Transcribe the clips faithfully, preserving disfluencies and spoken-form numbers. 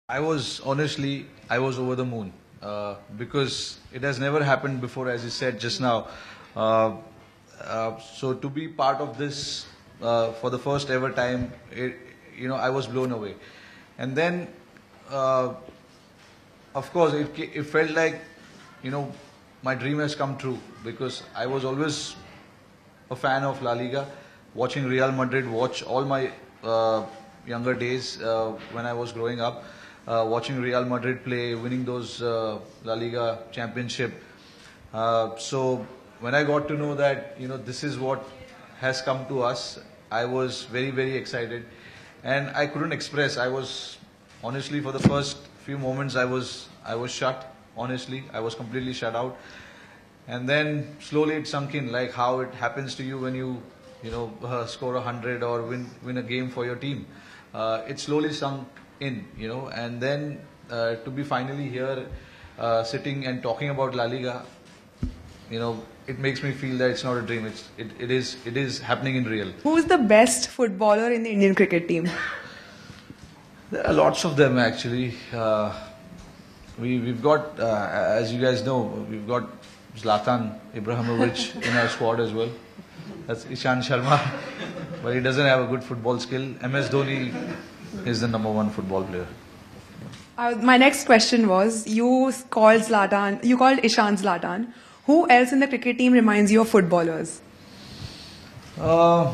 I was honestly, I was over the moon uh, because it has never happened before, as you said just now. Uh, uh, so to be part of this uh, for the first ever time, it, you know, I was blown away. And then, uh, of course, it, it felt like, you know, my dream has come true because I was always a fan of La Liga, watching Real Madrid, watch all my uh, younger days uh, when I was growing up. Uh, watching Real Madrid play, winning those uh, La Liga championship. Uh, so when I got to know that, you know, this is what has come to us, I was very, very excited. And I couldn't express. I was, honestly, for the first few moments, I was, I was shut, honestly. I was completely shut out. And then slowly it sunk in, like how it happens to you when you, you know, uh, score a hundred or win, win a game for your team. Uh, it slowly sunk in, you know, and then uh, to be finally here, uh, sitting and talking about La Liga, you know, it makes me feel that it's not a dream. It's it, it is it is happening in real. Who is the best footballer in the Indian cricket team? There are lots of them actually. Uh, we we've got, uh, as you guys know, we've got Zlatan Ibrahimovic in our squad as well. That's Ishant Sharma, but he doesn't have a good football skill. M S Dhoni is the number one football player. Uh, my next question was, you called Zlatan, you called Ishant Zlatan. Who else in the cricket team reminds you of footballers? Uh,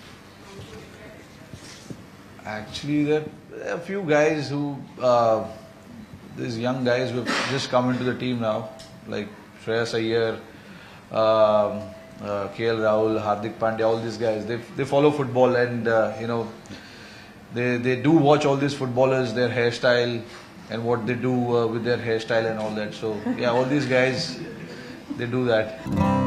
actually, there are a few guys who, uh, these young guys who have just come into the team now, like Shreyas Iyer, um, uh, K L Rahul, Hardik Pandya, all these guys. They they follow football and uh, you know. They they do watch all these footballers, their hairstyle and what they do uh, with their hairstyle and all that. So yeah, all these guys, they do that.